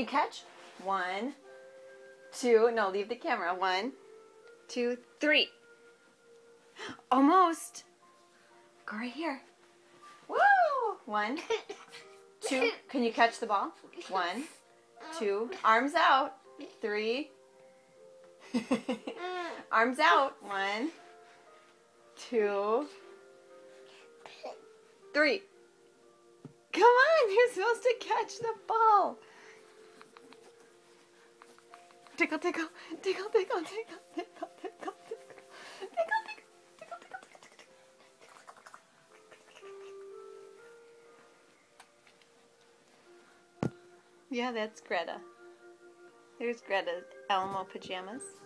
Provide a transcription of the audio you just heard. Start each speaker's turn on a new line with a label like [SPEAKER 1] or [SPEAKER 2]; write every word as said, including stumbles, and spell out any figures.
[SPEAKER 1] you catch? One, two, no, leave the camera. One, two, three. Almost. Go right here. Woo! One, two. Can you catch the ball? One, two. Arms out. Three. Arms out. One, two, three. Come on, you're supposed to catch the ball. Tickle, tickle, tickle, tickle, tickle, tickle, tickle, tickle, tickle, tickle, tickle, tickle. Yeah, that's Greta. There's Greta's Elmo pajamas.